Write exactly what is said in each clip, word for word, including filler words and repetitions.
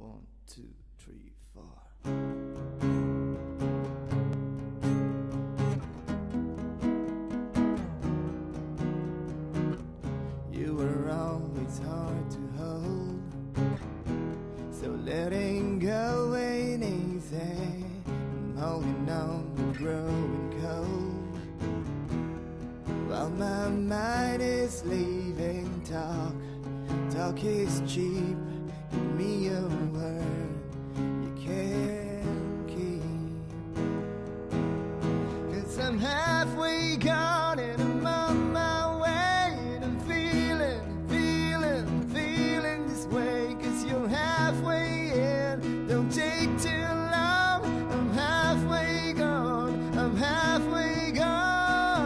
One, two, three, four. You were always hard to hold, so letting go ain't easy. I'm holding on to growing cold, while my mind is leaving talk. Talk is cheap, give me a word you can't keep. Cause I'm halfway gone and I'm on my way, and I'm feeling, feeling, feeling this way. Cause you're halfway in, don't take too long. I'm halfway gone, I'm halfway gone.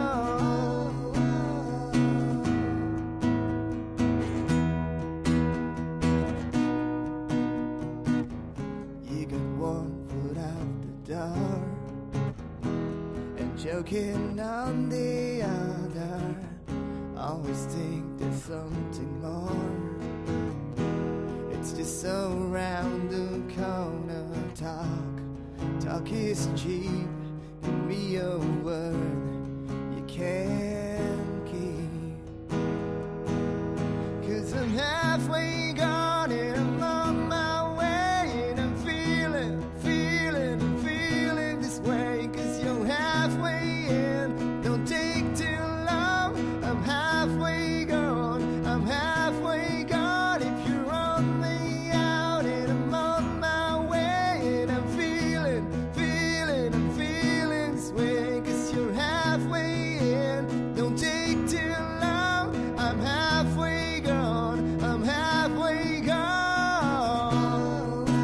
One foot out the door and choking on the other. Always think there's something more. It's just so round the corner. Talk, talk is cheap. Give me a word you can't keep. Cause I'm halfway gone and I'm on my way. I'm halfway gone, I'm halfway gone. If you're on the out and I'm on my way, and I'm feeling, feeling, I'm feeling this way. Cause you're halfway in, don't take too long. I'm halfway gone, I'm halfway gone.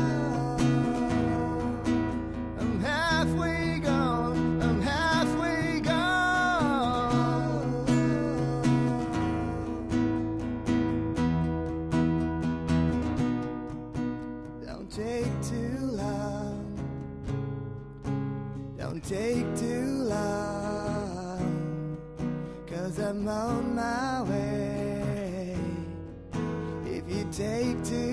I'm halfway gone, I'm halfway gone. Don't take too long, don't take too long, cause I'm on my way. If you take too